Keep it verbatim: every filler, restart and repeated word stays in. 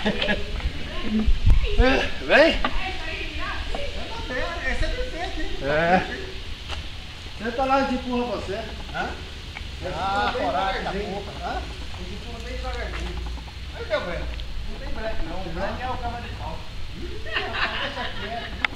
Vem. Essa é defeito, hein? É. Senta lá e empurra você. Hã? Ah, coragem da boca. Hã? Ele empurra bem devagarzinho. Aí deu branco. Não tem branco não. O branco é o cama de pau. Deixa quieto.